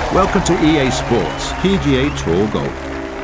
Welcome to EA Sports PGA Tour Golf.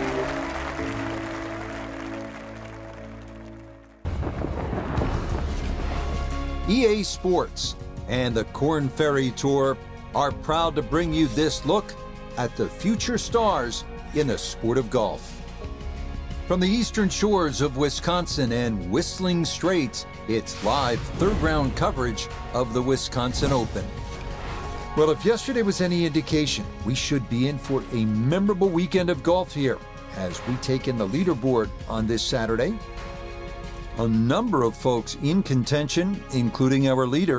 EA Sports and the Korn Ferry Tour are proud to bring you this look at the future stars in the sport of golf. From the eastern shores of Wisconsin and Whistling Straits, it's live third-round coverage of the Wisconsin Open. Well, if yesterday was any indication, we should be in for a memorable weekend of golf here as we take in the leaderboard on this Saturday. A number of folks in contention, including our leader.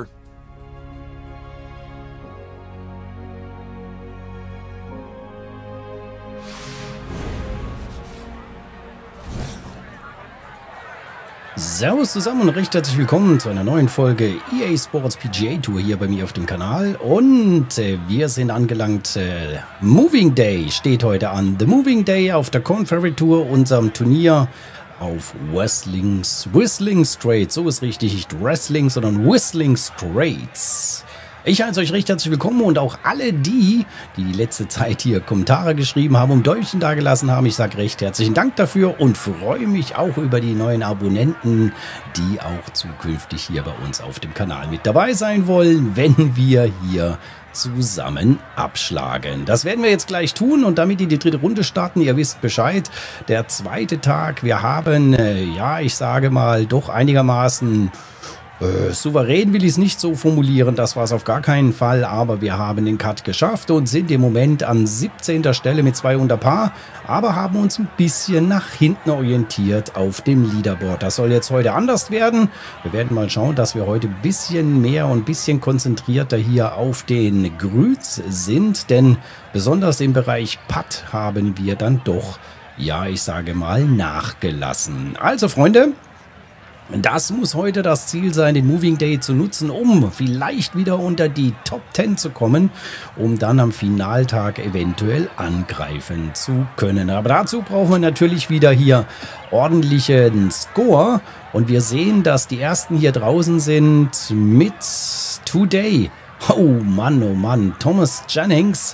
Servus zusammen und recht herzlich willkommen zu einer neuen Folge EA Sports PGA Tour hier bei mir auf dem Kanal. Und wir sind angelangt, Moving Day steht heute an. The Moving Day auf der Korn Ferry Tour, unserem Turnier auf Whistling Straits. So ist richtig, nicht Wrestling, sondern Whistling Straits. Ich heiße euch recht herzlich willkommen und auch alle die letzte Zeit hier Kommentare geschrieben haben und Däumchen dagelassen haben. Ich sage recht herzlichen Dank dafür und freue mich auch über die neuen Abonnenten, die auch zukünftig hier bei uns auf dem Kanal mit dabei sein wollen, wenn wir hier zusammen abschlagen. Das werden wir jetzt gleich tun und damit in die dritte Runde starten. Ihr wisst Bescheid, der zweite Tag. Wir haben, ja, ich sage mal, doch einigermaßen souverän will ich es nicht so formulieren, das war es auf gar keinen Fall, aber wir haben den Cut geschafft und sind im Moment an 17. Stelle mit 2 unter Par, aber haben uns ein bisschen nach hinten orientiert auf dem Leaderboard. Das soll jetzt heute anders werden. Wir werden mal schauen, dass wir heute ein bisschen mehr und ein bisschen konzentrierter hier auf den Grüns sind, denn besonders im Bereich Putt haben wir dann doch, ja, ich sage mal, nachgelassen. Also Freunde, das muss heute das Ziel sein, den Moving Day zu nutzen, um vielleicht wieder unter die Top 10 zu kommen, um dann am Finaltag eventuell angreifen zu können. Aber dazu brauchen wir natürlich wieder hier ordentlichen Score. Und wir sehen, dass die ersten hier draußen sind mit Today. Oh Mann, Thomas Jennings,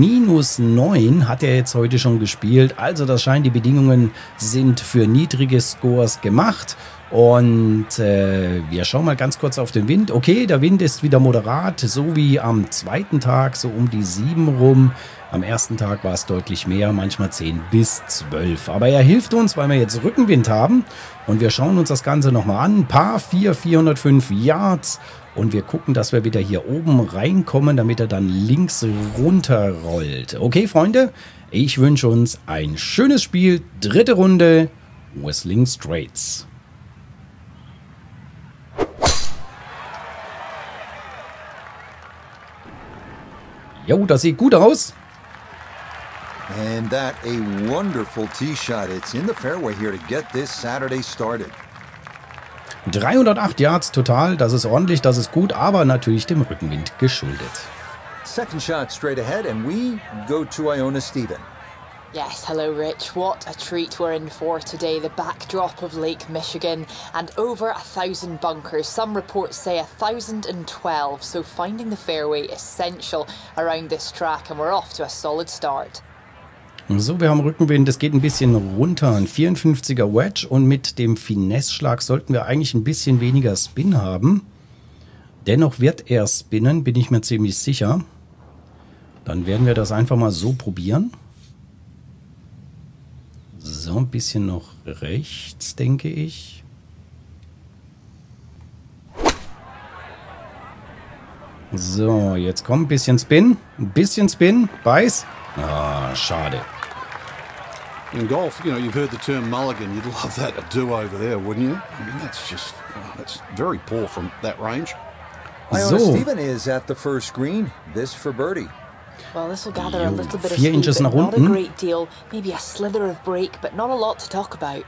-9 hat er jetzt heute schon gespielt. Also das scheint, die Bedingungen sind für niedrige Scores gemacht. Und wir schauen mal ganz kurz auf den Wind. Okay, der Wind ist wieder moderat, so wie am zweiten Tag, so um die 7 rum. Am ersten Tag war es deutlich mehr, manchmal 10 bis 12. Aber er hilft uns, weil wir jetzt Rückenwind haben. Und wir schauen uns das Ganze nochmal an. Par 4, 405 Yards. Und wir gucken, dass wir wieder hier oben reinkommen, damit er dann links runter rollt. Okay, Freunde, ich wünsche uns ein schönes Spiel. Dritte Runde, Whistling Straits. Jo, das sieht gut aus. And that a wonderful tee shot. It's in the fairway here to get this Saturday started. 308 Yards total, das ist ordentlich, das ist gut, aber natürlich dem Rückenwind geschuldet. Second shot straight ahead and we go to Iona Stephen. Yes, hello Rich. What a treat we're in for today. The backdrop of Lake Michigan and over 1,000 bunkers. Some reports say 1,012, so finding the fairway essential around this track and we're off to a solid start. So, wir haben Rückenwind, es geht ein bisschen runter, ein 54er Wedge und mit dem Finesse-Schlag sollten wir eigentlich ein bisschen weniger Spin haben. Dennoch wird er spinnen, bin ich mir ziemlich sicher. Dann werden wir das einfach mal so probieren. So, ein bisschen noch rechts, denke ich. So, jetzt kommt ein bisschen Spin. Ein bisschen Spin. Beiß. Ah, schade. In golf, you know, you've heard the term mulligan. You'd love that a do-over there, wouldn't you? I mean, that's just, that's very poor from that range. Iona So. Stephen is at the first green. This for birdie. Well, this will gather a little bit of 4 speed, Inches but nach not a unten. great deal. Maybe a slither of break, but not a lot to talk about.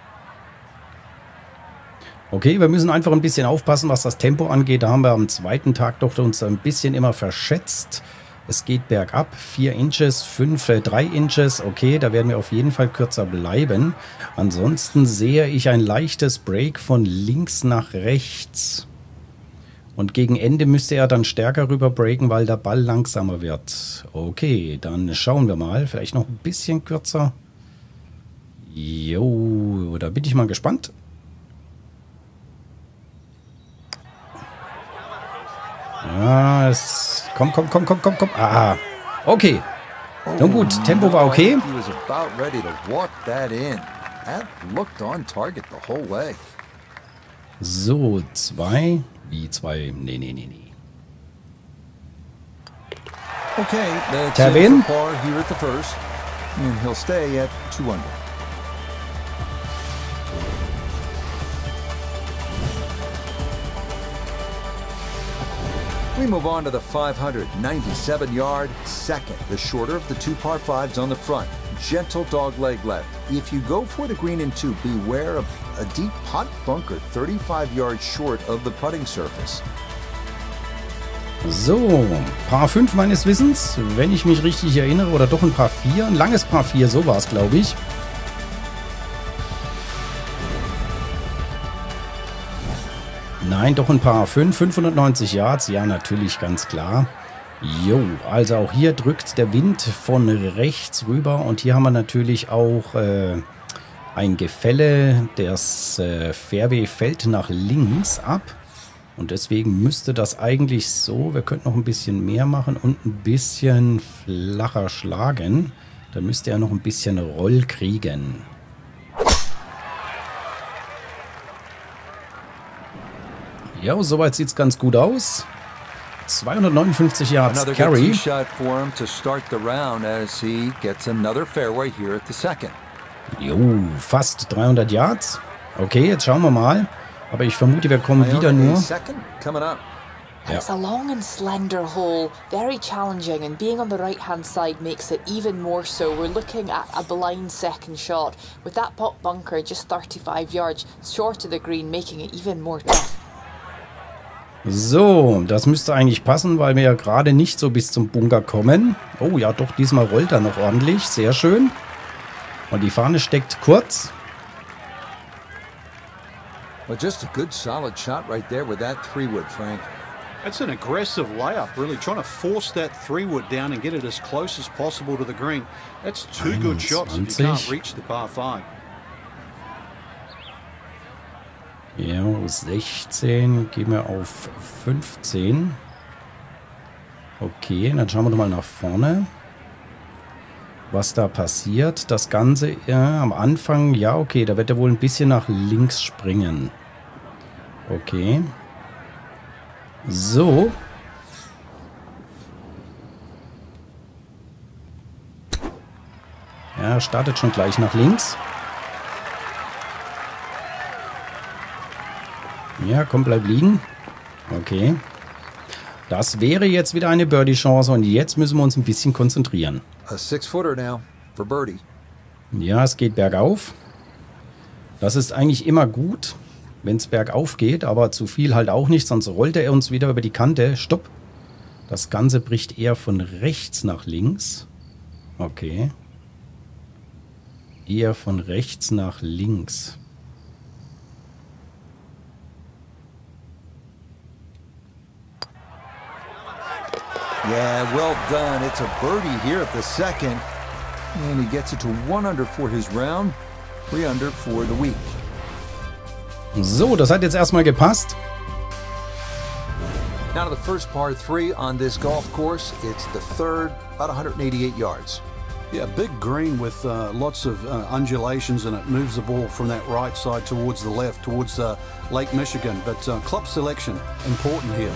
Okay, wir müssen einfach ein bisschen aufpassen, was das Tempo angeht. Da haben wir am zweiten Tag doch uns ein bisschen immer verschätzt. Es geht bergab, 4 Inches, 3 Inches. Okay, da werden wir auf jeden Fall kürzer bleiben. Ansonsten sehe ich ein leichtes Break von links nach rechts. Und gegen Ende müsste er dann stärker rüber breaken, weil der Ball langsamer wird. Okay, dann schauen wir mal. Vielleicht noch ein bisschen kürzer. Jo, da bin ich mal gespannt. Ja, es... Komm. Ah, okay. Nun gut, Tempo war okay. He was about ready to walk that in. That looked on target the whole way. So, 2. Wie 2? Nee. Okay, that's Tevin. it for par here at the first, and he'll stay at 2 under. We move on to the 597-yard second, the shorter of the 2 par 5s on the front. Gentle dog leg left. If you go for the green in 2, beware of a deep pot bunker 35 yards short of the putting surface. So, Par 5 meines Wissens, wenn ich mich richtig erinnere, oder doch ein Par 4, ein langes Par 4, so war es, glaube ich. Nein, doch ein Par 5, 590 Yards, ja, natürlich, ganz klar. Jo, also auch hier drückt der Wind von rechts rüber und hier haben wir natürlich auch ein Gefälle. Das Fairway fällt nach links ab und deswegen müsste das eigentlich so, wir könnten noch ein bisschen mehr machen und ein bisschen flacher schlagen. Da müsste er noch ein bisschen Roll kriegen. Ja, soweit sieht es ganz gut aus. 259 Yards Another Carry. good tee shot for him to start the round as he gets another fairway here at the second. Jo, fast 300 Yards. Okay, jetzt schauen wir mal. Aber ich vermute, wir kommen wieder nur... Second coming up. It's a long and slender hole, very challenging, and being on the right-hand side makes it even more so. We're looking at a blind second shot, with that pot bunker just 35 yards short of the green, making it even more tough. So, das müsste eigentlich passen, weil wir ja gerade nicht so bis zum Bunker kommen. Oh ja, doch, diesmal rollt er noch ordentlich. Sehr schön. Und die Fahne steckt kurz. Well, just a good solid shot right there with that 3-wood, Frank. That's an aggressive layup, really trying to force that 3-wood down and get it as close as possible to the green. That's 2 good shots if you can't reach the par 5. Ja, 16, gehen wir auf 15. Okay, dann schauen wir doch mal nach vorne, was da passiert. Das Ganze am Anfang, ja okay, da wird er wohl ein bisschen nach links springen. Okay. So. Ja, startet schon gleich nach links. Ja, komm, bleib liegen. Okay. Das wäre jetzt wieder eine Birdie-Chance und jetzt müssen wir uns ein bisschen konzentrieren. A 6-footer now for birdie. Ja, es geht bergauf. Das ist eigentlich immer gut, wenn es bergauf geht, aber zu viel halt auch nicht, sonst rollt er uns wieder über die Kante. Stopp. Das Ganze bricht eher von rechts nach links. Okay. Eher von rechts nach links. Yeah, well done. It's a birdie here at the second. And he gets it to 1 under for his round, 3 under for the week. So, das hat jetzt erstmal gepasst. Now to the first par 3 on this golf course. It's the third, about 188 yards. Yeah, big green with lots of undulations, and it moves the ball from that right side towards the left, towards Lake Michigan. But club selection, important here.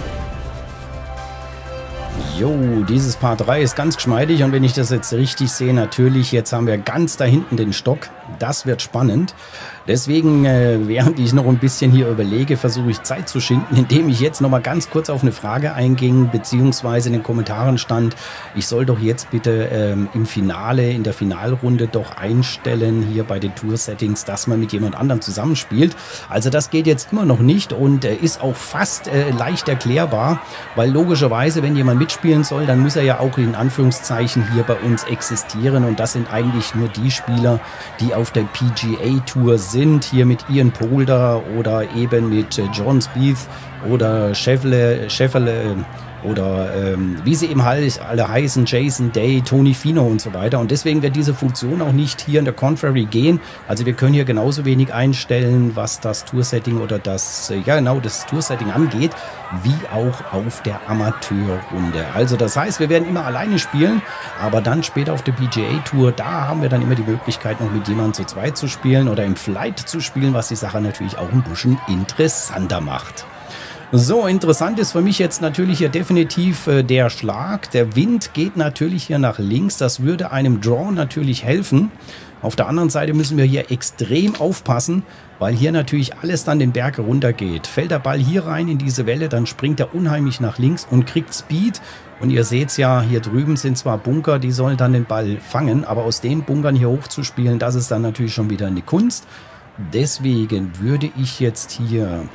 Jo, dieses Par 3 ist ganz geschmeidig und wenn ich das jetzt richtig sehe, natürlich, jetzt haben wir ganz da hinten den Stock. Das wird spannend. Deswegen, während ich noch ein bisschen hier überlege, versuche ich Zeit zu schinden, indem ich jetzt noch mal ganz kurz auf eine Frage einging, beziehungsweise in den Kommentaren stand, ich soll doch jetzt bitte im Finale, in der Finalrunde doch einstellen, hier bei den Tour-Settings, dass man mit jemand anderem zusammenspielt. Also das geht jetzt immer noch nicht und ist auch fast leicht erklärbar, weil logischerweise, wenn jemand mitspielt, mitspielen soll, dann muss er ja auch in Anführungszeichen hier bei uns existieren. Und das sind eigentlich nur die Spieler, die auf der PGA Tour sind. Hier mit Ian Poulter oder eben mit John Spieth oder Scheffele oder wie sie eben alle heißen, Jason Day, Tony Finau und so weiter. Und deswegen wird diese Funktion auch nicht hier in der Contrary gehen. Also wir können hier genauso wenig einstellen, was das Toursetting oder das Toursetting angeht, wie auch auf der Amateurrunde. Also das heißt, wir werden immer alleine spielen, aber dann später auf der PGA Tour, da haben wir dann immer die Möglichkeit, noch mit jemandem zu zweit zu spielen oder im Flight zu spielen, was die Sache natürlich auch ein bisschen interessanter macht. So, interessant ist für mich jetzt natürlich hier definitiv der Schlag. Der Wind geht natürlich hier nach links. Das würde einem Draw natürlich helfen. Auf der anderen Seite müssen wir hier extrem aufpassen, weil hier natürlich alles dann den Berg runter geht. Fällt der Ball hier rein in diese Welle, dann springt er unheimlich nach links und kriegt Speed. Und ihr seht es ja, hier drüben sind zwar Bunker, die sollen dann den Ball fangen, aber aus den Bunkern hier hoch zu spielen, das ist dann natürlich schon wieder eine Kunst. Deswegen würde ich jetzt hier...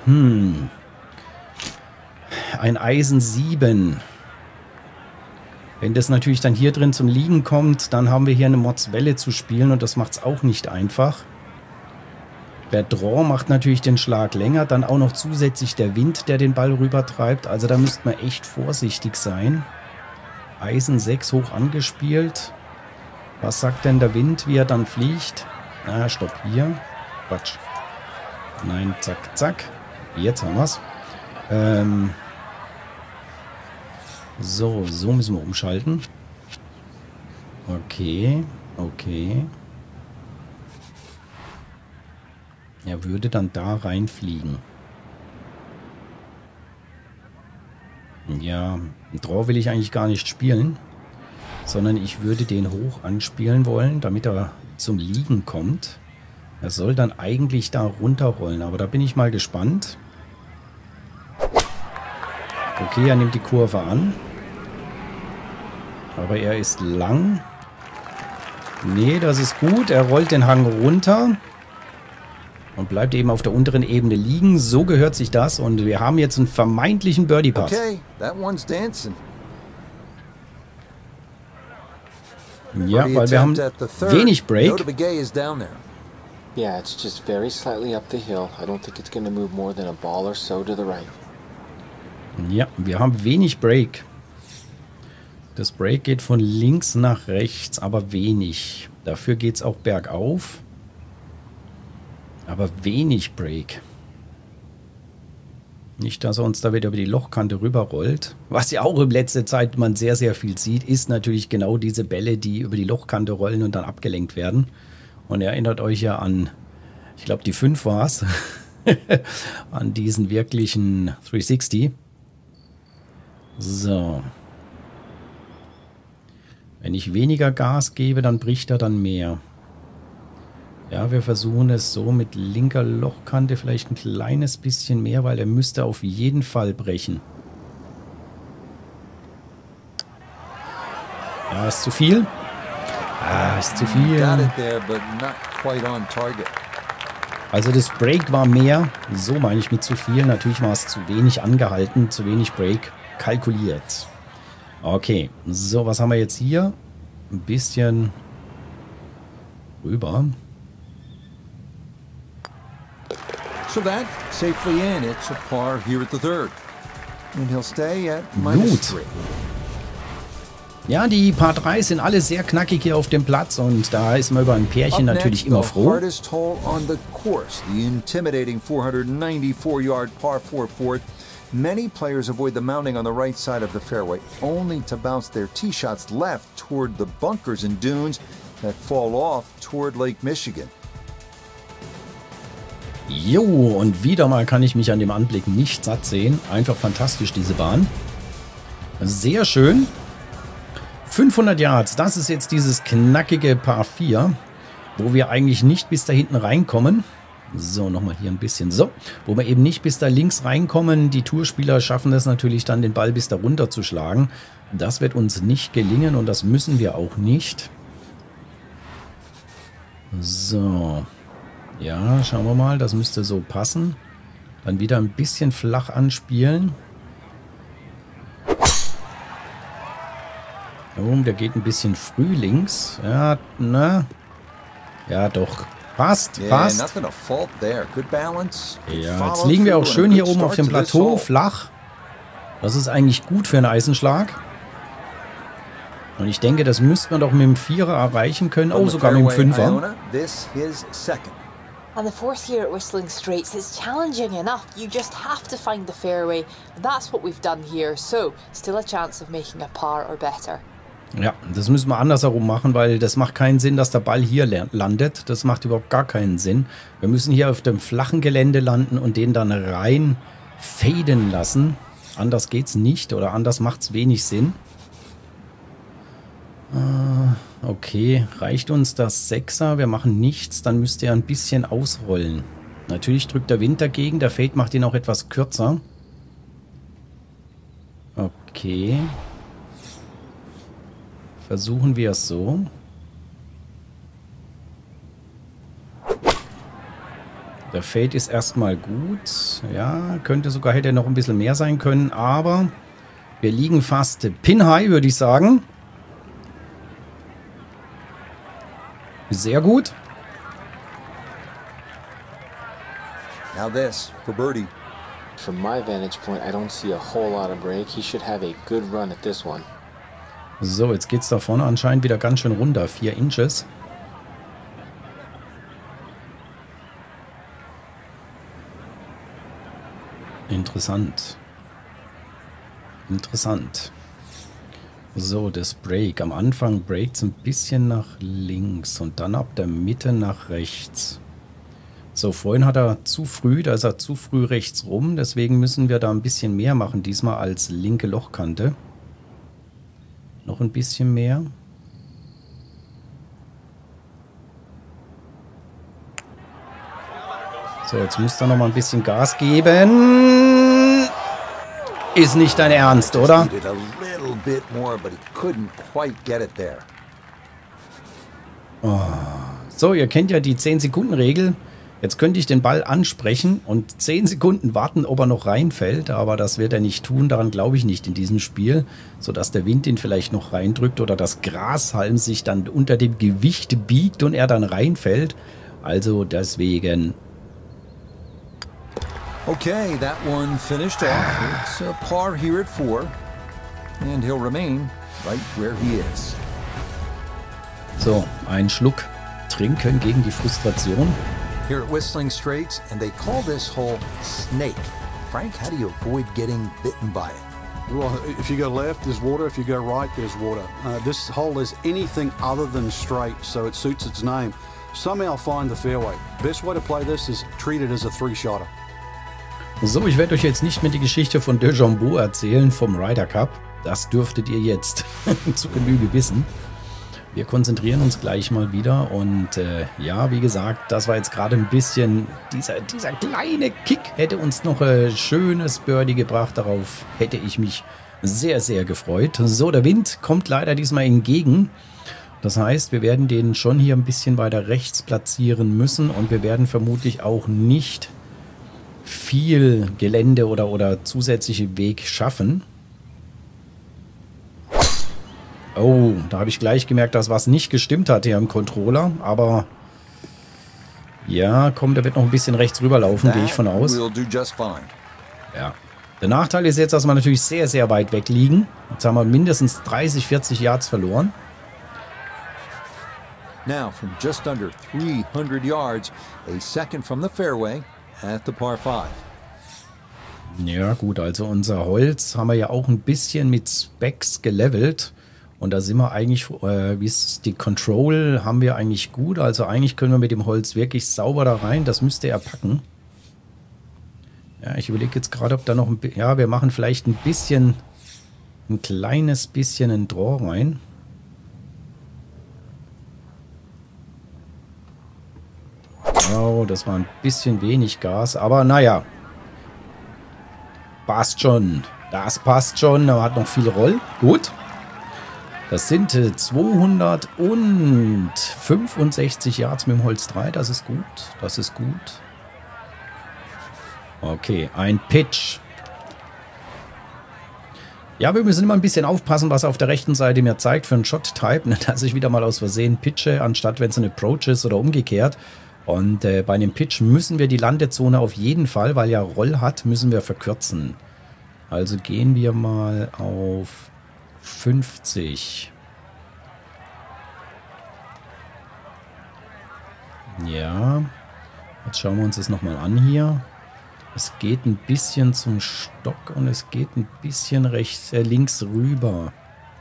ein Eisen 7. Wenn das natürlich dann hier drin zum Liegen kommt, dann haben wir hier eine Motzwelle zu spielen und das macht es auch nicht einfach. Der Draw macht natürlich den Schlag länger, dann auch noch zusätzlich der Wind, der den Ball rüber treibt. Also da müsste man echt vorsichtig sein. Eisen 6 hoch angespielt. Was sagt denn der Wind, wie er dann fliegt? Ah, stopp, hier. Quatsch. Nein, zack, zack. Jetzt haben wir es. So müssen wir umschalten. Okay. Er würde dann da reinfliegen. Ja, einen Draw will ich eigentlich gar nicht spielen, sondern ich würde den hoch anspielen wollen, damit er zum Liegen kommt. Er soll dann eigentlich da runterrollen, aber da bin ich mal gespannt. Okay, er nimmt die Kurve an. Aber er ist lang. Nee, das ist gut. Er rollt den Hang runter. Und bleibt eben auf der unteren Ebene liegen. So gehört sich das. Und wir haben jetzt einen vermeintlichen Birdie-Putt. Okay, that one's dancing. Ja, weil wir haben wenig Break. Yeah, it's just very slightly up the hill. I don't think it's going to move more than a ball or so to the right. Ja, wir haben wenig Break. Das Break geht von links nach rechts, aber wenig. Dafür geht es auch bergauf. Aber wenig Break. Nicht, dass er uns da wieder über die Lochkante rüberrollt. Was ja auch in letzter Zeit man sehr, sehr viel sieht, ist natürlich genau diese Bälle, die über die Lochkante rollen und dann abgelenkt werden. Und ihr erinnert euch ja an, ich glaube die 5 war es, an diesen wirklichen 360. So. Wenn ich weniger Gas gebe, dann bricht er dann mehr. Ja, wir versuchen es so mit linker Lochkante vielleicht ein kleines bisschen mehr, weil er müsste auf jeden Fall brechen. Ja, ist zu viel. Ah, ist zu viel. Also das Break war mehr. So meine ich mit zu viel. Natürlich war es zu wenig angehalten, zu wenig Break kalkuliert. Okay, so, was haben wir jetzt hier? Ein bisschen rüber. So that safely in, it's a par here at the third. And he'll stay at Gut. -3. Ja, die Par 3 sind alle sehr knackig hier auf dem Platz und da ist man über ein Pärchen natürlich immer the froh. hardest hole on the course, the intimidating 494-yard par 4 fourth. Many players avoid the mounting on the right side of the fairway, only to bounce their tee shots left toward the bunkers and dunes that fall off toward Lake Michigan. Jo, und wieder mal kann ich mich an dem Anblick nicht satt sehen. Einfach fantastisch, diese Bahn. Sehr schön. 500 Yards, das ist jetzt dieses knackige Par 4, wo wir eigentlich nicht bis da hinten reinkommen. So, nochmal hier ein bisschen. So, wo wir eben nicht bis da links reinkommen. Die Tourspieler schaffen es natürlich dann, den Ball bis da runter zu schlagen. Das wird uns nicht gelingen und das müssen wir auch nicht. So. Ja, schauen wir mal. Das müsste so passen. Dann wieder ein bisschen flach anspielen. Oh, der geht ein bisschen früh links. Ja, na. Ja, doch. Passt, passt. Ja, jetzt liegen wir auch schön hier oben auf dem Plateau, flach. Das ist eigentlich gut für einen Eisenschlag. Und ich denke, das müsste man doch mit dem Vierer erreichen können. Oh, sogar mit dem Fünfer. And the fourth here at Whistling Straits is challenging enough. You just have to find the fairway. And that's what we've done here. So, still a chance of making a par or better. Ja, das müssen wir andersherum machen, weil das macht keinen Sinn, dass der Ball hier landet. Das macht überhaupt gar keinen Sinn. Wir müssen hier auf dem flachen Gelände landen und den dann rein faden lassen. Anders geht's nicht oder anders macht's wenig Sinn. Okay, reicht uns das Sechser? Wir machen nichts, dann müsste er ein bisschen ausrollen. Natürlich drückt der Wind dagegen, der Fade macht ihn auch etwas kürzer. Okay. Versuchen wir es so. Der Fade ist erstmal gut. Ja, könnte sogar, hätte noch ein bisschen mehr sein können, aber wir liegen fast pin-high, würde ich sagen. Sehr gut. Now this for birdie. From my vantage point, I don't see a whole lot of break. He should have a good run at this one. So, jetzt geht's da vorne anscheinend wieder ganz schön runter. 4 Inches. Interessant. Interessant. So, das Break. Am Anfang breakt es ein bisschen nach links und dann ab der Mitte nach rechts. So, vorhin hat er zu früh, da ist er zu früh rechts rum. Deswegen müssen wir da ein bisschen mehr machen, diesmal als linke Lochkante. Noch ein bisschen mehr. So, jetzt muss er noch mal ein bisschen Gas geben. Ist nicht dein Ernst, oder? Oh. So, ihr kennt ja die 10-Sekunden-Regel. Jetzt könnte ich den Ball ansprechen und 10 Sekunden warten, ob er noch reinfällt. Aber das wird er nicht tun, daran glaube ich nicht in diesem Spiel. Sodass der Wind ihn vielleicht noch reindrückt oder das Grashalm sich dann unter dem Gewicht biegt und er dann reinfällt. Also deswegen... Okay, that one finished off. It's a par here at 4. And he'll remain right where he is. So, einen Schluck trinken gegen die Frustration. Here at Whistling Straits, and they call this hole Snake. Frank, how do you avoid getting bitten by it? Well, if you go left, there's water. If you go right, there's water. This hole is anything other than straight, so it suits its name. Somehow find the fairway. Best way to play this is treat it as a 3-shotter. So, ich werde euch jetzt nicht mehr die Geschichte von DeChambeau erzählen vom Ryder Cup. Das dürftet ihr jetzt zu Genüge wissen. Wir konzentrieren uns gleich mal wieder und ja, wie gesagt, das war jetzt gerade ein bisschen, dieser kleine Kick hätte uns noch ein schönes Birdie gebracht. Darauf hätte ich mich sehr, sehr gefreut. So, der Wind kommt leider diesmal entgegen. Das heißt, wir werden den schon hier ein bisschen weiter rechts platzieren müssen und wir werden vermutlich auch nicht viel Gelände oder zusätzliche Weg schaffen. Oh, da habe ich gleich gemerkt, dass was nicht gestimmt hat hier im Controller. Aber ja, komm, der wird noch ein bisschen rechts rüberlaufen, gehe ich von aus. Ja. Der Nachteil ist jetzt, dass wir natürlich sehr, sehr weit weg liegen. Jetzt haben wir mindestens 30, 40 Yards verloren. Now from just under 300 yards, a second from the fairway at the par 5. Ja gut, also unser Holz haben wir ja auch ein bisschen mit Specs gelevelt. Und da sind wir eigentlich, wie ist die Control, haben wir eigentlich gut. Also eigentlich können wir mit dem Holz wirklich sauber da rein. Das müsste er packen. Ja, ich überlege jetzt gerade, ob da noch ein... Ja, wir machen vielleicht ein bisschen, ein kleines bisschen ein Draw rein. Oh, das war ein bisschen wenig Gas. Aber naja, passt schon. Das passt schon. Er hat noch viel Roll. Gut. Das sind 265 Yards mit dem Holz 3. Das ist gut. Das ist gut. Okay, ein Pitch. Ja, wir müssen immer ein bisschen aufpassen, was er auf der rechten Seite mir zeigt für einen Shot-Type, dass ich wieder mal aus Versehen pitche, anstatt wenn es ein Approach ist oder umgekehrt. Und bei einem Pitch müssen wir die Landezone auf jeden Fall, weil ja Roll hat, müssen wir verkürzen. Also gehen wir mal auf 50. Ja, jetzt schauen wir uns das nochmal an hier. Es geht ein bisschen zum Stock und es geht ein bisschen links rüber.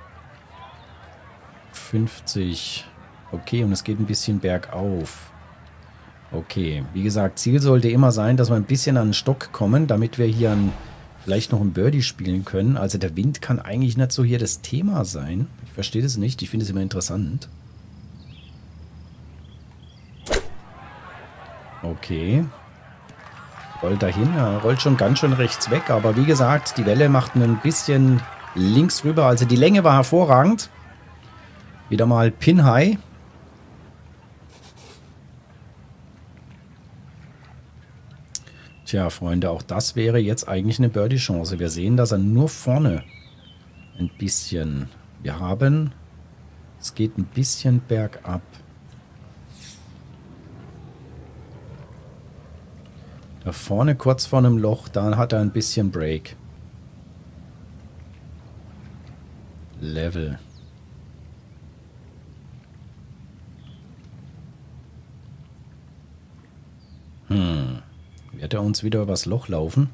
50. Okay, und es geht ein bisschen bergauf. Okay, wie gesagt, Ziel sollte immer sein, dass wir ein bisschen an den Stock kommen, damit wir hier vielleicht noch ein Birdie spielen können. Also der Wind kann eigentlich nicht so hier das Thema sein. Ich verstehe das nicht, ich finde es immer interessant. Okay. Rollt dahin, er rollt schon ganz schön rechts weg, aber wie gesagt, die Welle macht ein bisschen links rüber, also die Länge war hervorragend. Wieder mal Pin High. Tja, Freunde, auch das wäre jetzt eigentlich eine Birdie-Chance. Wir sehen, dass er nur vorne ein bisschen... Wir haben... Es geht ein bisschen bergab. Da vorne, kurz vor einem Loch, da hat er ein bisschen Break. Level. Wird er uns wieder übers Loch laufen?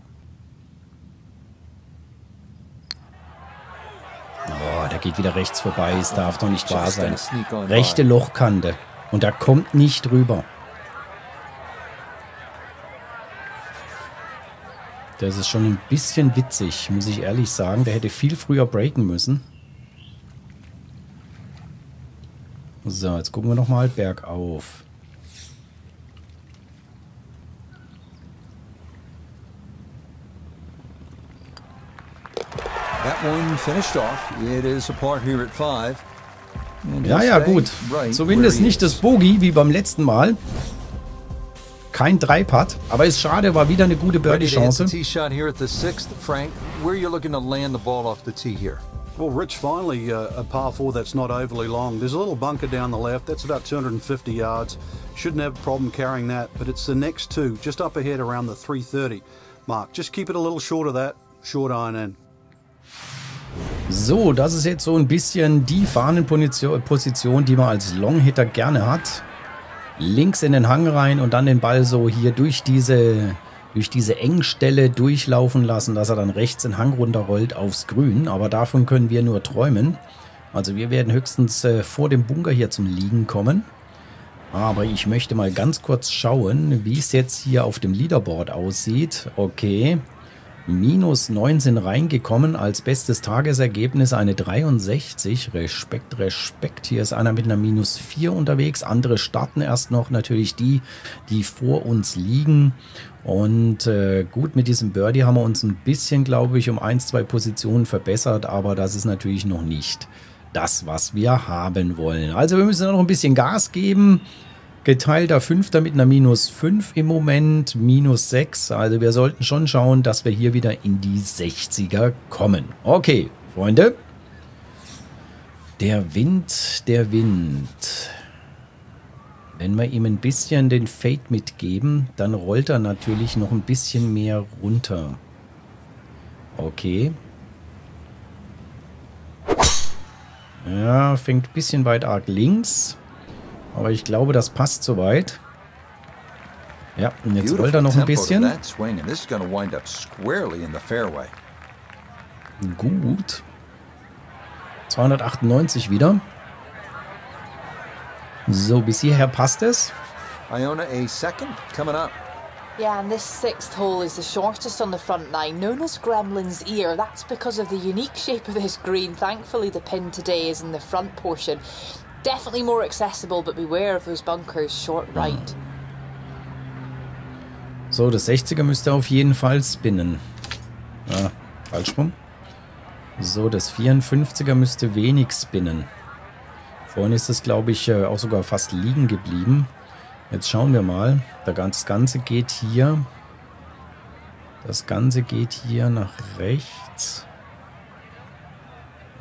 Oh, der geht wieder rechts vorbei. Es darf doch nicht wahr sein. Rechte Lochkante. Und er kommt nicht rüber. Das ist schon ein bisschen witzig, muss ich ehrlich sagen. Der hätte viel früher breaken müssen. So, jetzt gucken wir nochmal bergauf. That one finished off. It is a par here at 5. Ja, gut. Zumindest nicht das Bogey wie beim letzten Mal. Kein Dreipad, aber ist schade, war wieder eine gute Birdie-Chance. Frank, where are you looking to land the ball off the tee here? Well, Rich, finally a par 4 that's not overly long. There's a little bunker down the left. That's about 250 yards. Shouldn't have a problem carrying that, but it's the next two, just up ahead around the 330 mark. Just keep it a little short of that, short iron in. So, das ist jetzt so ein bisschen die Fahnenposition, die man als Longhitter gerne hat. Links in den Hang rein und dann den Ball so hier durch diese Engstelle durchlaufen lassen, dass er dann rechts den Hang runterrollt aufs Grün. Aber davon können wir nur träumen. Also wir werden höchstens vor dem Bunker hier zum Liegen kommen. Aber ich möchte mal ganz kurz schauen, wie es jetzt hier auf dem Leaderboard aussieht. Okay. Minus 19 reingekommen, als bestes Tagesergebnis eine 63. Respekt, Respekt. Hier ist einer mit einer Minus 4 unterwegs. Andere starten erst noch, natürlich die vor uns liegen. Und gut, mit diesem Birdie haben wir uns ein bisschen, glaube ich, um 1-2 Positionen verbessert. Aber das ist natürlich noch nicht das, was wir haben wollen. Also wir müssen noch ein bisschen Gas geben. Geteilter Fünfter mit einer Minus 5 im Moment, Minus 6. Also wir sollten schon schauen, dass wir hier wieder in die 60er kommen. Okay, Freunde. Der Wind. Wenn wir ihm ein bisschen den Fade mitgeben, dann rollt er natürlich noch ein bisschen mehr runter. Okay. Ja, fängt ein bisschen weit arg links. Aber ich glaube, das passt soweit. Ja, und jetzt rollt er noch ein bisschen. Gut. 298 wieder. So, bis hierher passt es. Iona, a second coming up. Yeah, and this sixth hole is the shortest on the front nine, known as Gremlin's Ear. That's because of the unique shape of this green. Thankfully, the pin today is in the front portion. Definitely more accessible, but beware of those bunkers short right. So, das 60er müsste auf jeden Fall spinnen. Ah, falsch rum. So, das 54er müsste wenig spinnen. Vorhin ist es, glaube ich, auch sogar fast liegen geblieben. Jetzt schauen wir mal. Das Ganze geht hier. Das Ganze geht hier nach rechts.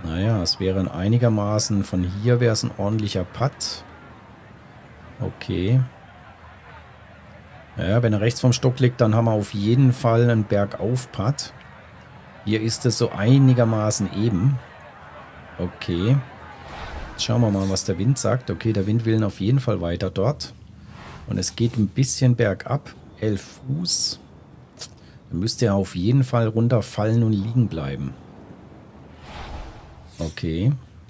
Naja, es wäre einigermaßen, von hier wäre es ein ordentlicher Putt. Okay. Ja, wenn er rechts vom Stock liegt, dann haben wir auf jeden Fall einen Bergauf-Putt. Hier ist es so einigermaßen eben. Okay. Jetzt schauen wir mal, was der Wind sagt. Okay, der Wind will auf jeden Fall weiter dort. Und es geht ein bisschen bergab. 11 Fuß. Dann müsste er auf jeden Fall runterfallen und liegen bleiben. Okay.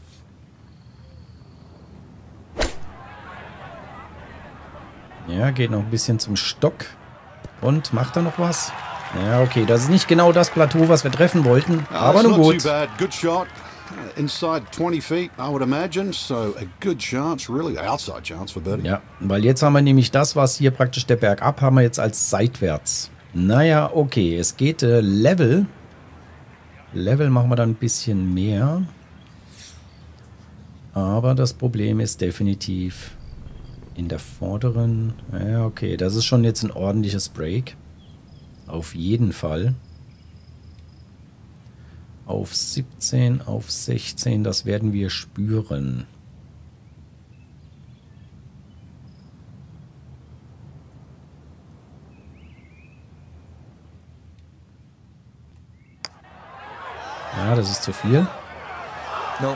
Ja, geht noch ein bisschen zum Stock. Und macht er noch was? Ja, okay, das ist nicht genau das Plateau, was wir treffen wollten. Aber nun gut. Good shot. Inside 20 feet, I would imagine. So a good chance, really outside chance for birdie. Ja, weil jetzt haben wir nämlich das, was hier praktisch der Bergab haben wir jetzt als seitwärts. Naja, okay, es geht Level. Level machen wir dann ein bisschen mehr. Aber das Problem ist definitiv in der vorderen. Ja, okay, das ist schon jetzt ein ordentliches Break. Auf jeden Fall. Auf 17, auf 16, das werden wir spüren. Ja, das ist zu viel. No.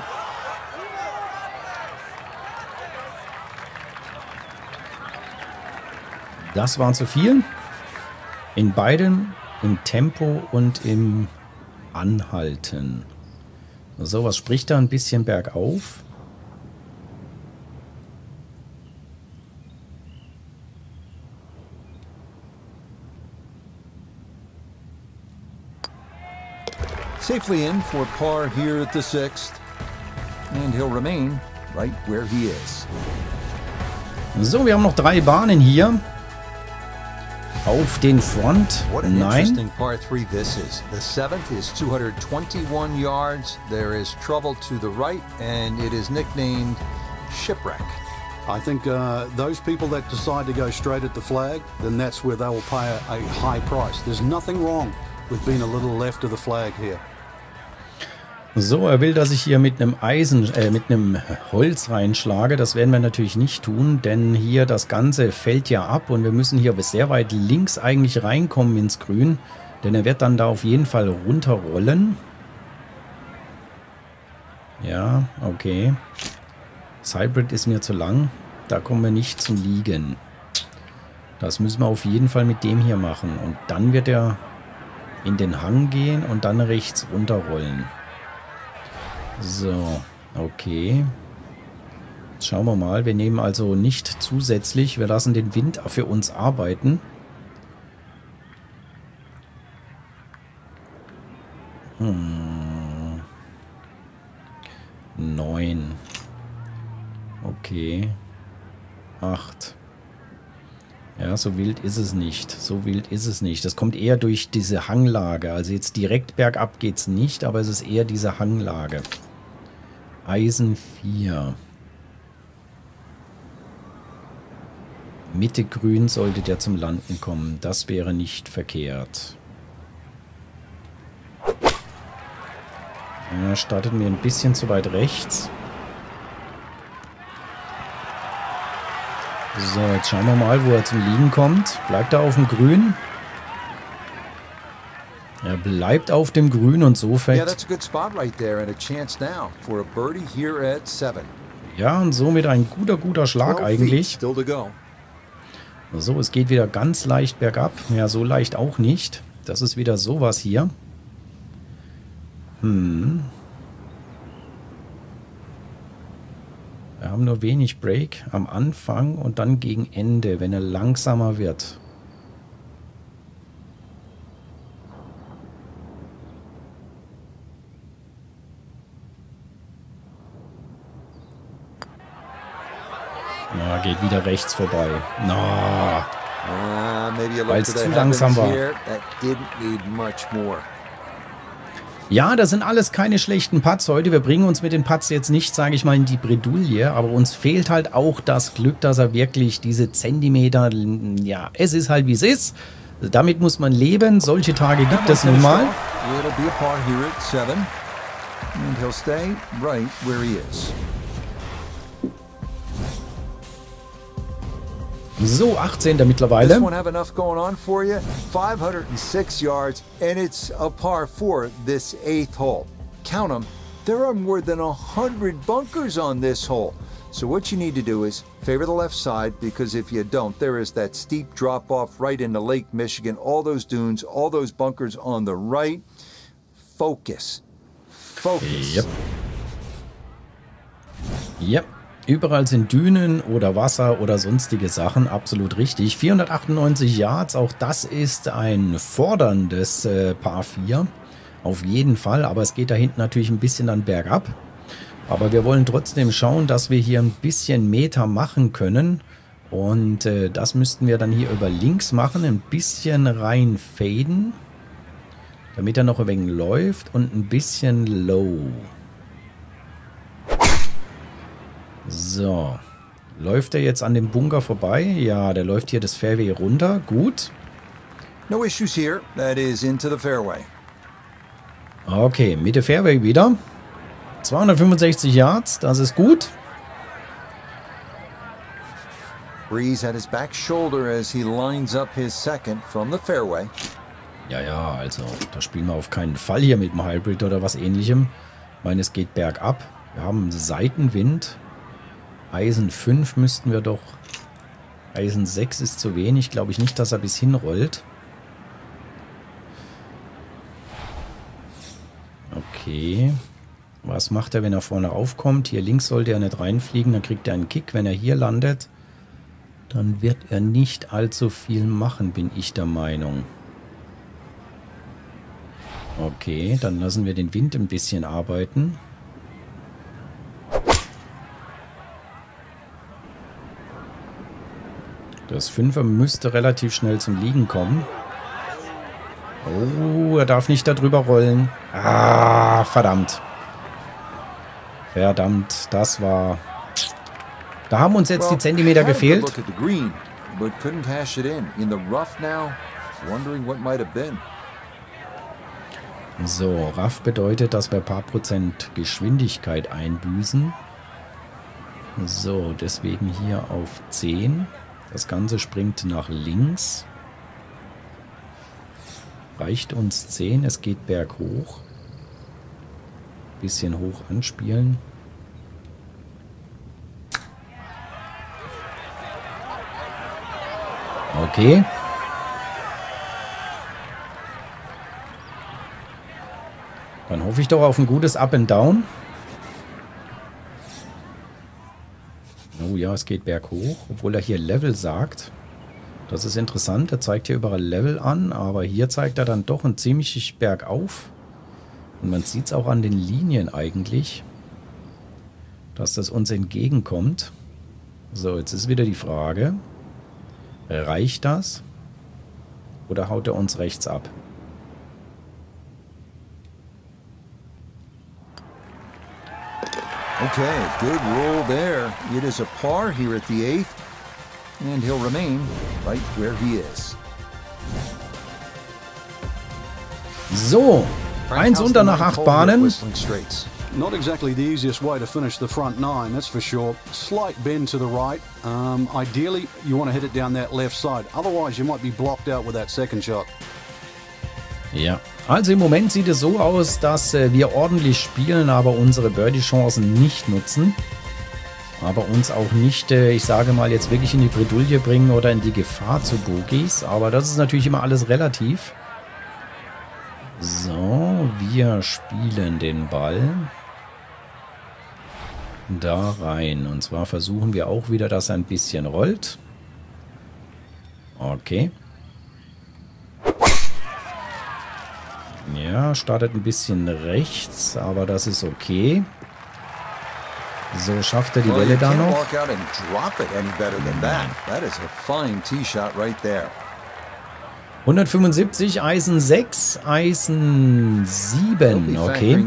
Das war zu viel. In beidem, im Tempo und im Anhalten. So, was spricht da ein bisschen bergauf? Safely in for par here at the 6th. And he'll remain right where he is. So, wir haben noch 3 Bahnen hier. Auf den Front. What an Nein. interesting par 3 this is. The 7th is 221 yards. There is trouble to the right, and it is nicknamed Shipwreck. I think those people that decide to go straight at the flag, then that's where they will pay a high price. There's nothing wrong with being a little left of the flag here. So, er will, dass ich hier mit einem mit einem Holz reinschlage. Das werden wir natürlich nicht tun, denn hier das Ganze fällt ja ab und wir müssen hier sehr weit links eigentlich reinkommen ins Grün, denn er wird dann da auf jeden Fall runterrollen. Ja, okay. Das Hybrid ist mir zu lang. Da kommen wir nicht zum Liegen. Das müssen wir auf jeden Fall mit dem hier machen. Und dann wird er in den Hang gehen und dann rechts runterrollen. So, okay. Jetzt schauen wir mal. Wir nehmen also nicht zusätzlich. Wir lassen den Wind für uns arbeiten. Hm. 9. Okay. 8. Ja, so wild ist es nicht. So wild ist es nicht. Das kommt eher durch diese Hanglage. Also jetzt direkt bergab geht es nicht, aber es ist eher diese Hanglage. Eisen 4. Mitte grün sollte der zum Landen kommen. Das wäre nicht verkehrt. Ja, startet mir ein bisschen zu weit rechts. So, jetzt schauen wir mal, wo er zum Liegen kommt. Bleibt er auf dem Grün? Er bleibt auf dem Grün und so fällt... Ja, und somit ein guter Schlag eigentlich. So, es geht wieder ganz leicht bergab. Ja, so leicht auch nicht. Das ist wieder sowas hier. Wir haben nur wenig Break am Anfang und dann gegen Ende, wenn er langsamer wird. Na, geht wieder rechts vorbei. Na, weil es zu langsam war. Ja, das sind alles keine schlechten Putts heute. Wir bringen uns mit den Putts jetzt nicht, sage ich mal, in die Bredouille. Aber uns fehlt halt auch das Glück, dass er wirklich diese Zentimeter... Ja, es ist halt, wie es ist. Damit muss man leben. Solche Tage gibt es nun mal. And he'll stay right where he is. So, 18. mittlerweile. This one have enough going on for you. 506 yards, and it's a par 4 this 8th hole. Count them. There are more than 100 bunkers on this hole. So what you need to do is favor the left side, because if you don't, there is that steep drop off right into Lake Michigan, all those dunes, all those bunkers on the right. Focus. Focus. Yep. Yep. Überall sind Dünen oder Wasser oder sonstige Sachen. Absolut richtig. 498 Yards, auch das ist ein forderndes Par 4. Auf jeden Fall, aber es geht da hinten natürlich ein bisschen dann bergab. Aber wir wollen trotzdem schauen, dass wir hier ein bisschen Meter machen können. Und das müssten wir dann hier über links machen, ein bisschen rein faden, damit er noch ein wenig läuft und ein bisschen low. So, läuft er jetzt an dem Bunker vorbei? Ja, der läuft hier das Fairway runter. Gut. No issues here. That is into the fairway. Okay, Mitte Fairway wieder. 265 Yards, das ist gut. Breeze at his back shoulder as he lines up his second from the fairway. Ja, also, da spielen wir auf keinen Fall hier mit dem Hybrid oder was Ähnlichem. Ich meine, es geht bergab. Wir haben Seitenwind. Eisen 5 müssten wir doch. Eisen 6 ist zu wenig. Glaube ich nicht, dass er bis hinrollt. Okay. Was macht er, wenn er vorne raufkommt? Hier links sollte er nicht reinfliegen. Dann kriegt er einen Kick. Wenn er hier landet, dann wird er nicht allzu viel machen, bin ich der Meinung. Okay, dann lassen wir den Wind ein bisschen arbeiten. Das 5er müsste relativ schnell zum Liegen kommen. Oh, er darf nicht darüber rollen. Ah, verdammt. Verdammt, das war... Da haben uns jetzt die Zentimeter gefehlt. So, Rough bedeutet, dass wir ein paar Prozent Geschwindigkeit einbüßen. So, deswegen hier auf 10. Das Ganze springt nach links. Reicht uns 10, es geht berghoch. Bisschen hoch anspielen. Okay. Dann hoffe ich doch auf ein gutes Up and Down. Oh ja, es geht berghoch, obwohl er hier Level sagt. Das ist interessant, er zeigt hier überall Level an, aber hier zeigt er dann doch ein ziemlich bergauf. Und man sieht es auch an den Linien eigentlich, dass das uns entgegenkommt. So, jetzt ist wieder die Frage, reicht das oder haut er uns rechts ab? Okay, good roll there. It is a par here at the 8th, and he'll remain right where he is. So, 1 unter nach 8 Bahnen. Not exactly the easiest way to finish the front 9, that's for sure. Slight bend to the right. Ideally, you want to hit it down that left side. Otherwise, you might be blocked out with that second shot. Ja, also im Moment sieht es so aus, dass wir ordentlich spielen, aber unsere Birdie-Chancen nicht nutzen. Aber uns auch nicht, ich sage mal, jetzt wirklich in die Bredouille bringen oder in die Gefahr zu Bogies. Aber das ist natürlich immer alles relativ. So, wir spielen den Ball da rein. Und zwar versuchen wir auch wieder, dass er ein bisschen rollt. Okay. Ja, startet ein bisschen rechts, aber das ist okay. So, schafft er die Welle da noch? 175, Eisen 6, Eisen 7, okay.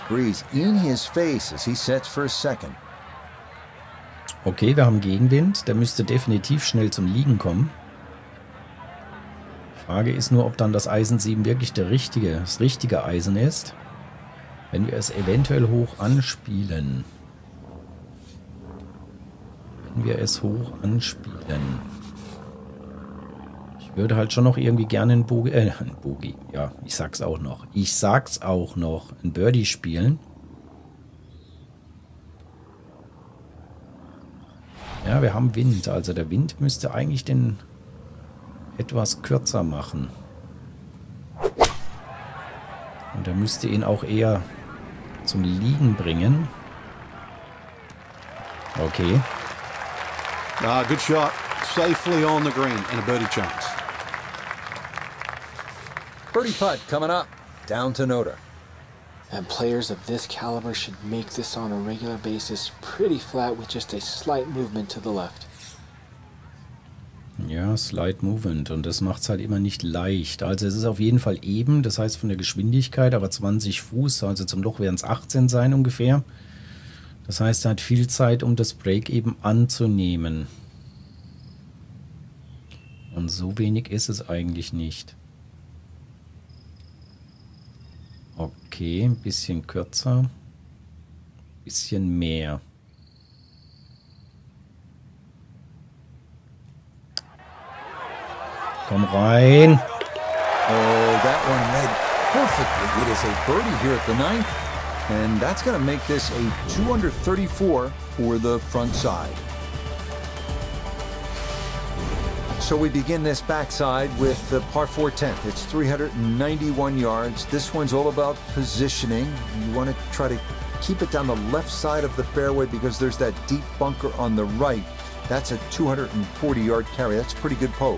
Okay, wir haben Gegenwind, der müsste definitiv schnell zum Liegen kommen. Frage ist nur, ob dann das Eisen 7 wirklich das richtige Eisen ist. Wenn wir es eventuell hoch anspielen. Wenn wir es hoch anspielen. Ich würde halt schon noch irgendwie gerne einen Bogey. Ja, ich sag's auch noch. Ein Birdie spielen. Ja, wir haben Wind. Also der Wind müsste eigentlich den etwas kürzer machen. Und er müsste ihn auch eher zum Liegen bringen. Okay. Good shot. Safely on the green and a birdie chance. Birdie putt coming up. Down to Noda. And players of this caliber should make this on a regular basis pretty flat with just a slight movement to the left. Ja, Slight Movement. Und das macht es halt immer nicht leicht. Also es ist auf jeden Fall eben, das heißt von der Geschwindigkeit, aber 20 Fuß, also zum Loch werden es 18 sein ungefähr. Das heißt, er hat viel Zeit, um das Break eben anzunehmen. Und so wenig ist es eigentlich nicht. Okay, ein bisschen kürzer. Ein bisschen mehr. Komm rein. Oh, that one led perfectly. It is a birdie here at the 9th. And that's going to make this a 234 for the front side. So we begin this backside with the par 4 10th. It's 391 yards. This one's all about positioning. You want to try to keep it down the left side of the fairway because there's that deep bunker on the right. That's a 240-yard carry. That's a pretty good poke.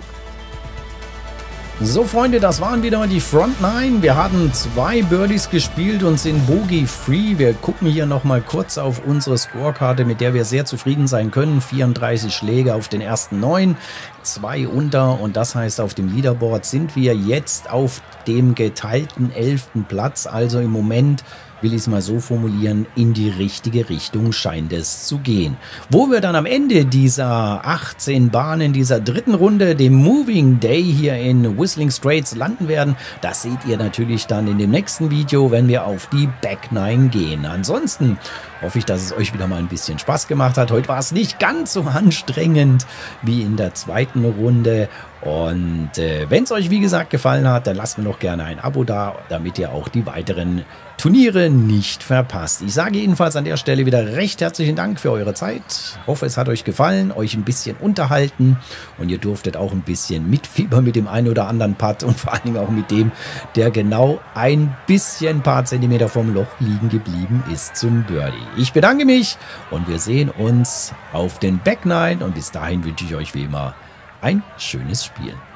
So, Freunde, das waren wieder die Front 9. Wir hatten 2 Birdies gespielt und sind bogey-free. Wir gucken hier nochmal kurz auf unsere Scorekarte, mit der wir sehr zufrieden sein können. 34 Schläge auf den ersten 9, 2 unter. Und das heißt, auf dem Leaderboard sind wir jetzt auf dem geteilten 11. Platz. Also im Moment, will ich es mal so formulieren, in die richtige Richtung scheint es zu gehen. Wo wir dann am Ende dieser 18 Bahnen, dieser dritten Runde, dem Moving Day hier in Whistling Straits landen werden, das seht ihr natürlich dann in dem nächsten Video, wenn wir auf die Back 9 gehen. Ansonsten hoffe ich, dass es euch wieder mal ein bisschen Spaß gemacht hat. Heute war es nicht ganz so anstrengend wie in der zweiten Runde. Und wenn es euch wie gesagt gefallen hat, dann lasst mir doch gerne ein Abo da, damit ihr auch die weiteren Turniere nicht verpasst. Ich sage jedenfalls an der Stelle wieder recht herzlichen Dank für eure Zeit. Hoffe, es hat euch gefallen, euch ein bisschen unterhalten und ihr durftet auch ein bisschen mitfiebern mit dem einen oder anderen Putt und vor allen Dingen auch mit dem, der genau ein paar Zentimeter vom Loch liegen geblieben ist zum Birdie. Ich bedanke mich und wir sehen uns auf den Back 9 und bis dahin wünsche ich euch wie immer ein schönes Spiel.